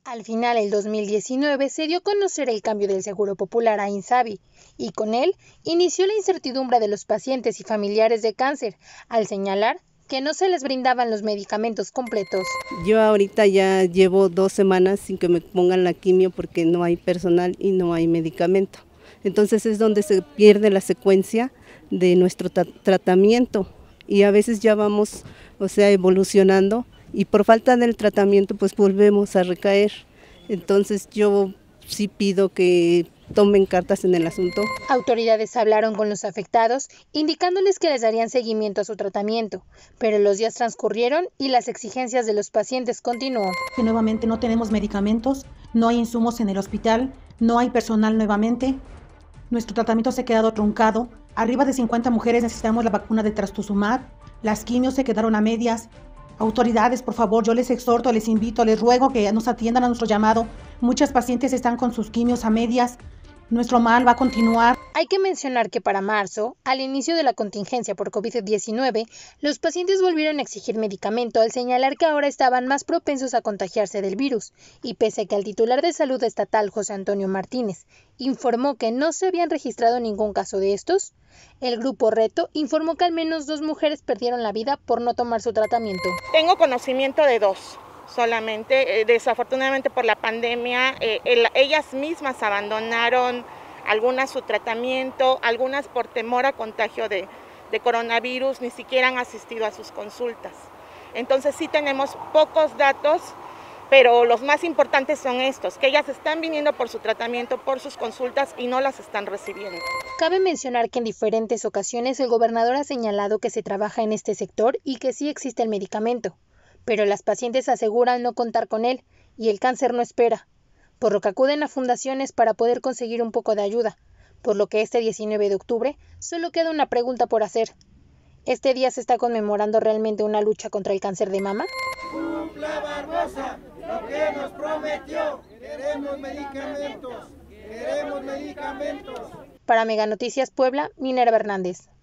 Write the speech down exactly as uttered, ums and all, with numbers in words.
Al final del dos mil diecinueve se dio a conocer el cambio del Seguro Popular a INSABI y con él inició la incertidumbre de los pacientes y familiares de cáncer, al señalar que no se les brindaban los medicamentos completos. Yo ahorita ya llevo dos semanas sin que me pongan la quimio porque no hay personal y no hay medicamento. Entonces es donde se pierde la secuencia de nuestro tra- tratamiento y a veces ya vamos, o sea, evolucionando y por falta del tratamiento pues volvemos a recaer. Entonces yo sí pido que tomen cartas en el asunto. Autoridades hablaron con los afectados, indicándoles que les darían seguimiento a su tratamiento, pero los días transcurrieron y las exigencias de los pacientes continuó. Que nuevamente no tenemos medicamentos, no hay insumos en el hospital, no hay personal nuevamente, nuestro tratamiento se ha quedado truncado, arriba de cincuenta mujeres necesitamos la vacuna de trastuzumab, las quimios se quedaron a medias. Autoridades, por favor, yo les exhorto, les invito, les ruego que nos atiendan a nuestro llamado. Muchas pacientes están con sus quimios a medias. Nuestro mal va a continuar. Hay que mencionar que para marzo, al inicio de la contingencia por COVID diecinueve, los pacientes volvieron a exigir medicamento al señalar que ahora estaban más propensos a contagiarse del virus, y pese a que el titular de salud estatal, José Antonio Martínez, informó que no se habían registrado ningún caso de estos, el Grupo Reto informó que al menos dos mujeres perdieron la vida por no tomar su tratamiento. Tengo conocimiento de dos. Solamente, eh, desafortunadamente por la pandemia, eh, el, ellas mismas abandonaron algunas su tratamiento, algunas por temor a contagio de, de coronavirus, ni siquiera han asistido a sus consultas. Entonces sí tenemos pocos datos, pero los más importantes son estos, que ellas están viniendo por su tratamiento, por sus consultas y no las están recibiendo. Cabe mencionar que en diferentes ocasiones el gobernador ha señalado que se trabaja en este sector y que sí existe el medicamento, pero las pacientes aseguran no contar con él y el cáncer no espera, por lo que acuden a fundaciones para poder conseguir un poco de ayuda, por lo que este diecinueve de octubre solo queda una pregunta por hacer. ¿Este día se está conmemorando realmente una lucha contra el cáncer de mama? Cumpla Barbosa lo que nos prometió. Queremos medicamentos, queremos medicamentos. Para Mega Noticias Puebla, Minerva Hernández.